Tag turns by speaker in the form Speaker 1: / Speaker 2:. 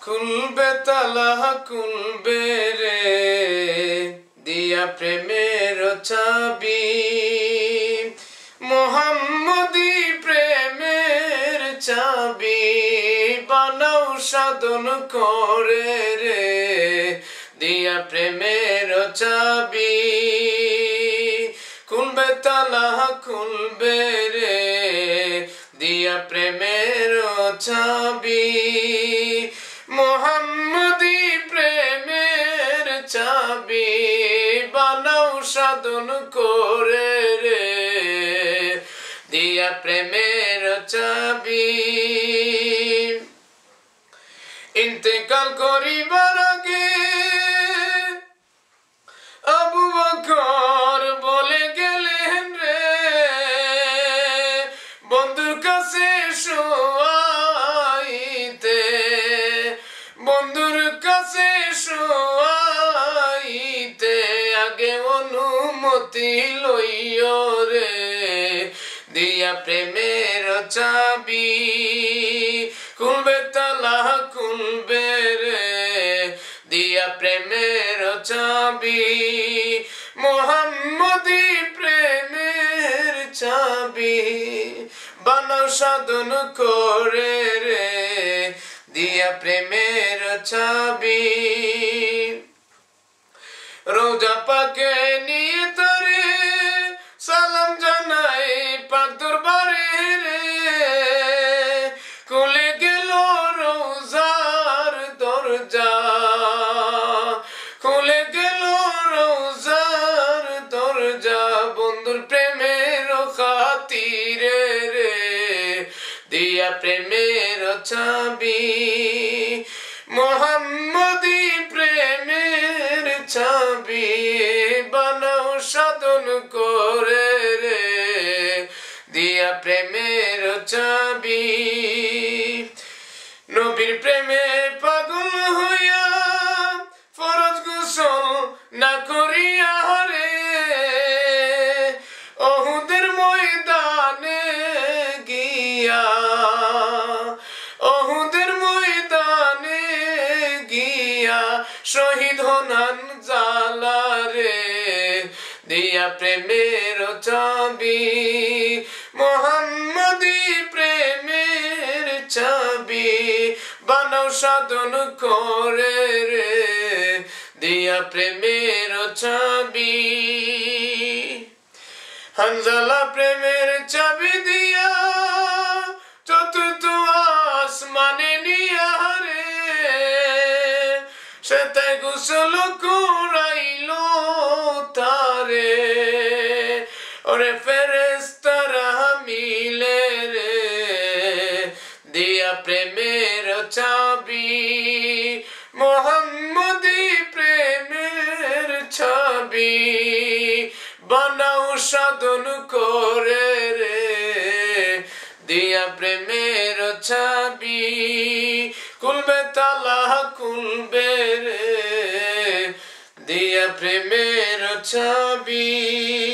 Speaker 1: খুলবে তালা খুলবে রে দিয়া প্রেমের চাবি মোহাম্মদী প্রেমের চাবি বানাও সাধন করে রে দিয়া প্রেমের চাবি খুলবে তালা খুলবে রে দিয়া প্রেমের চাবি মোহাম্মদী প্রেমের চাবি বানাও সাধন করে রে দিয়া প্রেমের চাবি ইন্তেকাল করিবার আগে আবু বকর বলে গেলেন রে বন্ধুর কাছে শোয়াইতে বন্ধুর কাছে শোয়াইতে আগে অনুমতি লইও রে দিয়া প্রেমের চাবি খুলবে তালা খুলবে রে দিয়া প্রেমের চাবি মোহাম্মদী প্রেমের চাবি বানাও সাধন করে রে দিয়া প্রেমের চাবি রোজা পাকে নিয়ে তারে সালাম জানাই পাক দরবারে রে খুলে গেল রোজার দরজা খুলে গেল রোজার দরজা বন্ধুর প্রেমের খাতিরে রে দিয়া প্রেমের চাবি মোহাম্মদী প্রেমের চাবি বানাও সাধন করে রে দিয়া প্রেমের চাবি নবীর প্রেমে পাগল হইয়া ফরজ গোসল না করিয়া রে ওহুদের ময়দানে গিয়া ওহুদের ময়দানে গিয়া শহীদ হনান জালা রে দিয়া প্রেমের চাবি মোহাম্মদী প্রেমের চাবি বানাও সাধন করে রে দিয়া প্রেমের চাবি হানজালা প্রেমের চাবি দিয়া চতুর্থ আসমানে নিয়া রে সেতে গোসল করাইল তারে ওরে ফেরেশতারা মিলে রে দিয়া প্রেমের চাবি মোহাম্মদী প্রেমের চাবি বানাও সাধন করে রে দিয়া প্রেমের চাবি খুলবে তালা খুলবে রে দিয়া প্রেমের চাবি।